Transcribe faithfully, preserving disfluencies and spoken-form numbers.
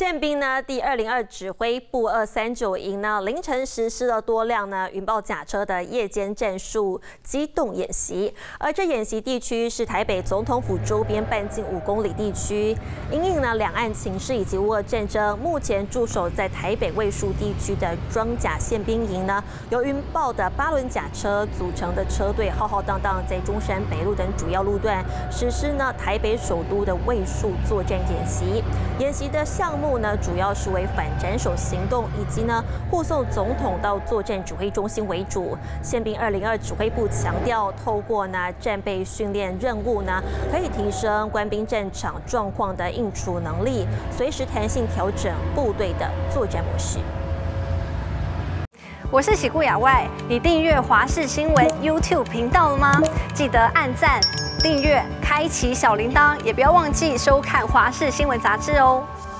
宪兵呢第二零二指挥部二三九营呢凌晨实施了多辆呢云豹甲车的夜间战术机动演习，而这演习地区是台北总统府周边半径五公里地区。因应呢两岸情势以及乌俄战争，目前驻守在台北卫戍地区的装甲宪兵营呢，由云豹的八轮甲车组成的车队浩浩荡荡在中山北路等主要路段实施呢台北首都的卫戍作战演习。演习的项目呢，主要是为反斩首行动以及呢护送总统到作战指挥中心为主。宪兵二零二指挥部强调，透过呢战备训练任务呢，可以提升官兵战场状况的应处能力，随时弹性调整部队的作战模式。 我是喜顾亚外，你订阅华视新闻 YouTube 频道了吗？记得按赞、订阅、开启小铃铛，也不要忘记收看华视新闻杂志哦。